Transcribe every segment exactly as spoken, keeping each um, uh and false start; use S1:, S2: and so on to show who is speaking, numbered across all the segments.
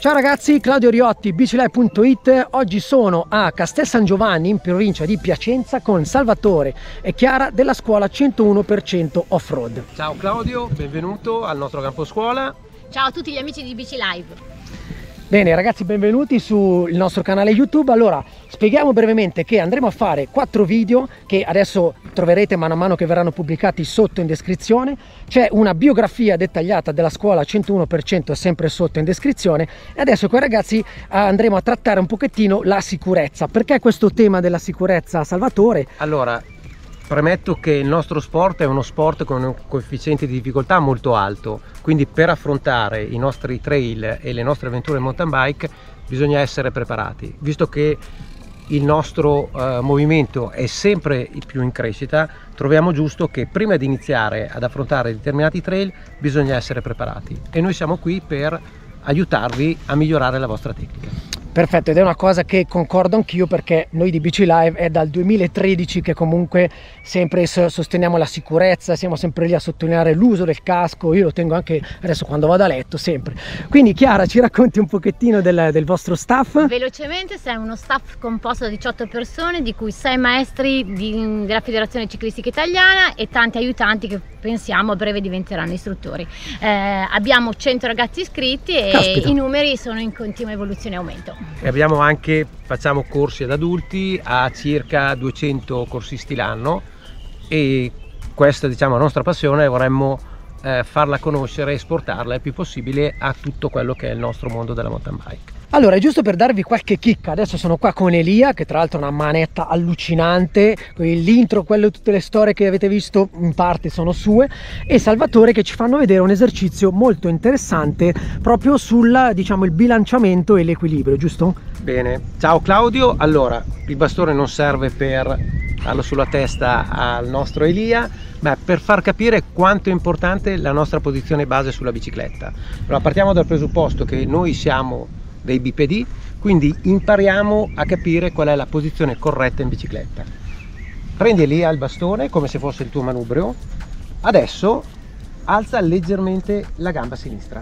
S1: Ciao ragazzi, Claudio Riotti, bicilive punto it. Oggi sono a Castel San Giovanni in provincia di Piacenza con Salvatore e Chiara della scuola centouno per cento Off-Road.
S2: Ciao Claudio, benvenuto al nostro campo scuola.
S3: Ciao a tutti gli amici di Bicilive.
S1: Bene ragazzi, benvenuti sul nostro canale YouTube. Allora, spieghiamo brevemente che andremo a fare quattro video che adesso troverete mano a mano che verranno pubblicati sotto in descrizione. C'è una biografia dettagliata della scuola centouno per cento sempre sotto in descrizione, e adesso con i ragazzi andremo a trattare un pochettino la sicurezza. Perché questo tema della sicurezza, Salvatore?
S2: Allora, premetto che il nostro sport è uno sport con un coefficiente di difficoltà molto alto, quindi per affrontare i nostri trail e le nostre avventure mountain bike bisogna essere preparati. Visto che il nostro eh, movimento è sempre più in crescita, troviamo giusto che prima di iniziare ad affrontare determinati trail bisogna essere preparati, e noi siamo qui per aiutarvi a migliorare la vostra tecnica.
S1: Perfetto, ed è una cosa che concordo anch'io, perché noi di Bicilive è dal duemilatredici che comunque sempre sosteniamo la sicurezza, siamo sempre lì a sottolineare l'uso del casco. Io lo tengo anche adesso quando vado a letto, sempre. Quindi Chiara, ci racconti un pochettino del, del vostro staff?
S3: Velocemente, sei uno staff composto da diciotto persone, di cui sei maestri di, della Federazione Ciclistica Italiana e tanti aiutanti che pensiamo a breve diventeranno istruttori. Eh, abbiamo cento ragazzi iscritti e Caspita. I numeri sono in continua evoluzione e aumento.
S2: E abbiamo anche, facciamo corsi ad adulti a circa duecento corsisti l'anno, e questa, diciamo, la nostra passione, vorremmo eh, farla conoscere e esportarla il più possibile a tutto quello che è il nostro mondo della mountain bike.
S1: Allora, giusto per darvi qualche chicca, adesso sono qua con Elia, che tra l'altro ha una manetta allucinante, l'intro, quelle, tutte le storie che avete visto in parte sono sue, e Salvatore, che ci fanno vedere un esercizio molto interessante proprio sul, diciamo, il bilanciamento e l'equilibrio, giusto?
S2: Bene, ciao Claudio. Allora, il bastone non serve per darlo sulla testa al nostro Elia, ma per far capire quanto è importante la nostra posizione base sulla bicicletta. Allora, partiamo dal presupposto che noi siamo dei bipedi, quindi impariamo a capire qual è la posizione corretta in bicicletta. Prendi lì il bastone come se fosse il tuo manubrio. Adesso alza leggermente la gamba sinistra.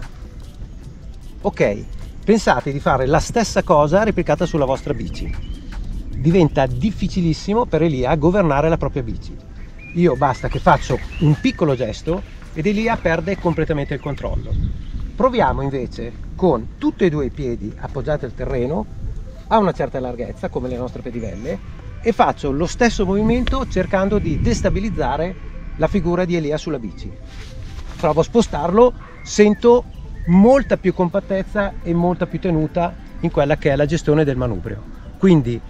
S2: Ok, pensate di fare la stessa cosa replicata sulla vostra bici. Diventa difficilissimo per Elia governare la propria bici. Io basta che faccio un piccolo gesto ed Elia perde completamente il controllo. Proviamo invece con tutti e due i piedi appoggiati al terreno a una certa larghezza, come le nostre pedivelle, e faccio lo stesso movimento cercando di destabilizzare la figura di Elia sulla bici. Provo a spostarlo, sento molta più compattezza e molta più tenuta in quella che è la gestione del manubrio. Quindi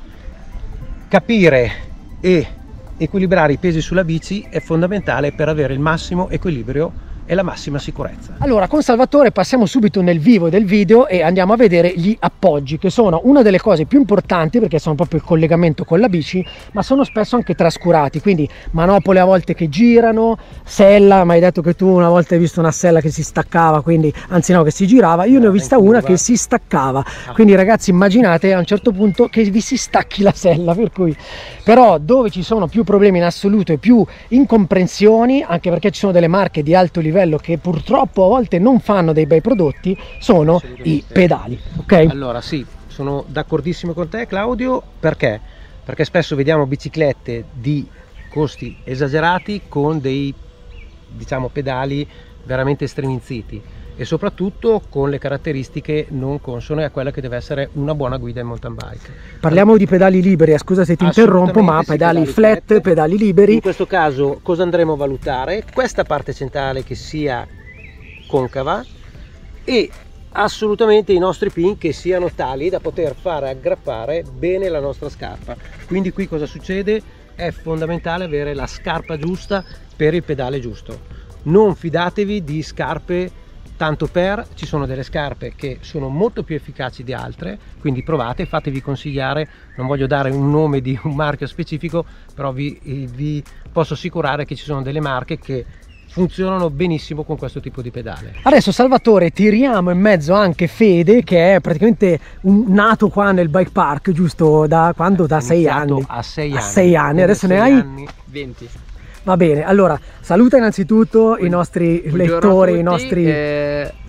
S2: capire e equilibrare i pesi sulla bici è fondamentale per avere il massimo equilibrio e la massima sicurezza.
S1: Allora, con Salvatore passiamo subito nel vivo del video e andiamo a vedere gli appoggi, che sono una delle cose più importanti, perché sono proprio il collegamento con la bici, ma sono spesso anche trascurati. Quindi manopole a volte che girano, sella, ma hai detto che tu una volta hai visto una sella che si staccava, quindi anzi no, che si girava. Io ne ho vista una che si staccava, quindi ragazzi immaginate a un certo punto che vi si stacchi la sella, per cui però dove ci sono più problemi in assoluto e più incomprensioni, anche perché ci sono delle marche di alto livello che purtroppo a volte non fanno dei bei prodotti, sono i pedali. Ok?
S2: Allora sì, sono d'accordissimo con te Claudio. Perché? Perché spesso vediamo biciclette di costi esagerati con dei, diciamo, pedali veramente striminziti, e soprattutto con le caratteristiche non consone a quella che deve essere una buona guida in mountain bike.
S1: Parliamo di pedali liberi, scusa se ti interrompo, ma
S2: sì,
S1: pedali,
S2: pedali
S1: flat,
S2: flat,
S1: pedali liberi.
S2: In questo caso cosa andremo a valutare? Questa parte centrale che sia concava, e assolutamente i nostri pin che siano tali da poter fare aggrappare bene la nostra scarpa. Quindi qui cosa succede? È fondamentale avere la scarpa giusta per il pedale giusto. Non fidatevi di scarpe tanto per, ci sono delle scarpe che sono molto più efficaci di altre, quindi provate, fatevi consigliare. Non voglio dare un nome di un marchio specifico, però vi, vi posso assicurare che ci sono delle marche che funzionano benissimo con questo tipo di pedale.
S1: Adesso Salvatore, tiriamo in mezzo anche Fede, che è praticamente un, nato qua nel bike park, giusto da quando? Da sei anni.
S2: A sei anni.
S1: A sei anni, adesso ne hai?
S2: Anni, venti.
S1: Va bene, allora saluta innanzitutto i nostri
S4: Buongiorno
S1: lettori,
S4: tutti,
S1: i nostri...
S4: Eh,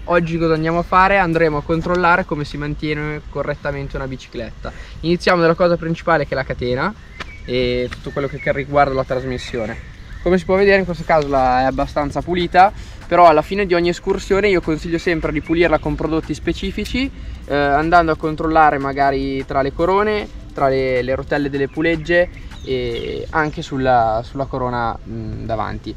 S4: oggi cosa andiamo a fare? Andremo a controllare come si mantiene correttamente una bicicletta. Iniziamo dalla cosa principale, che è la catena e tutto quello che riguarda la trasmissione. Come si può vedere in questo caso la è abbastanza pulita, però alla fine di ogni escursione io consiglio sempre di pulirla con prodotti specifici, eh, andando a controllare magari tra le corone, tra le, le rotelle delle pulegge e anche sulla, sulla corona mh, davanti.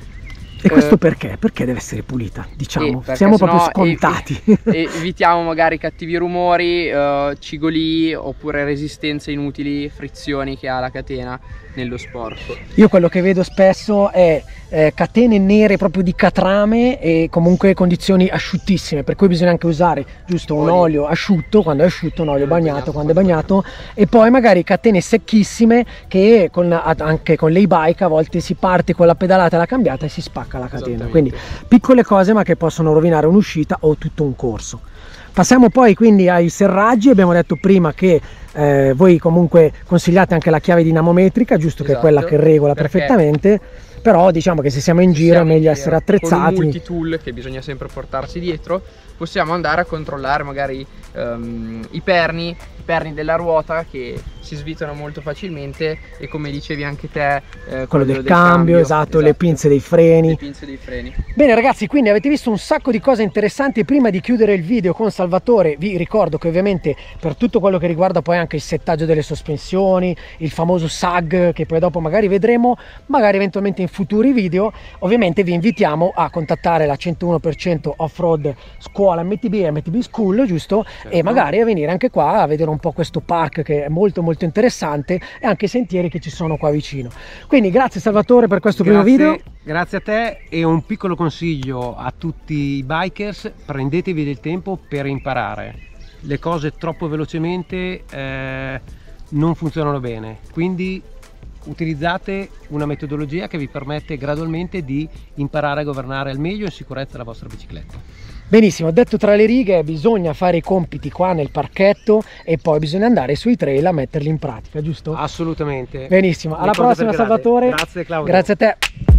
S1: E questo perché? Perché deve essere pulita, diciamo,
S4: eh,
S1: siamo proprio scontati.
S4: E, e evitiamo magari cattivi rumori, eh, cigoli oppure resistenze inutili, frizioni che ha la catena nello sporco.
S1: Io quello che vedo spesso è eh, catene nere proprio di catrame e comunque condizioni asciuttissime, per cui bisogna anche usare giusto un olio, olio asciutto quando è asciutto, un olio bagnato, bagnato quando è bagnato, e poi magari catene secchissime che con, anche con l'e-bike a volte si parte con la pedalata e la cambiata e si spacca la catena. Quindi piccole cose ma che possono rovinare un'uscita o tutto un corso. Passiamo poi quindi ai serraggi. Abbiamo detto prima che eh, voi comunque consigliate anche la chiave dinamometrica, giusto, esatto, che è quella che regola perfettamente, però diciamo che se siamo in giro è meglio essere attrezzati.
S4: Con un multitool che bisogna sempre portarsi dietro possiamo andare a controllare magari um, i perni, i perni della ruota che si svitano molto facilmente, e come dicevi anche te, eh, quello,
S1: quello del,
S4: del
S1: cambio,
S4: cambio
S1: esatto,
S4: esatto,
S1: le pinze dei freni.
S4: Le pinze dei freni.
S1: Bene ragazzi, quindi avete visto un sacco di cose interessanti. Prima di chiudere il video con Salvatore vi ricordo che ovviamente per tutto quello che riguarda poi anche il settaggio delle sospensioni, il famoso S A G che poi dopo magari vedremo, magari eventualmente in futuri video, ovviamente vi invitiamo a contattare la centouno per cento Off-Road Scuola M T B, M T B School, giusto? Certo. E magari a venire anche qua a vedere un po' questo park che è molto molto interessante, e anche i sentieri che ci sono qua vicino. Quindi grazie Salvatore per questo
S2: grazie,
S1: primo video.
S2: Grazie a te, e un piccolo consiglio a tutti i bikers: prendetevi del tempo per imparare. Le cose troppo velocemente eh, non funzionano bene, quindi utilizzate una metodologia che vi permette gradualmente di imparare a governare al meglio e in sicurezza la vostra bicicletta.
S1: Benissimo, detto tra le righe, bisogna fare i compiti qua nel parchetto e poi bisogna andare sui trail a metterli in pratica, giusto?
S2: Assolutamente.
S1: Benissimo, alla prossima Salvatore.
S2: Grazie Claudio.
S1: Grazie a te.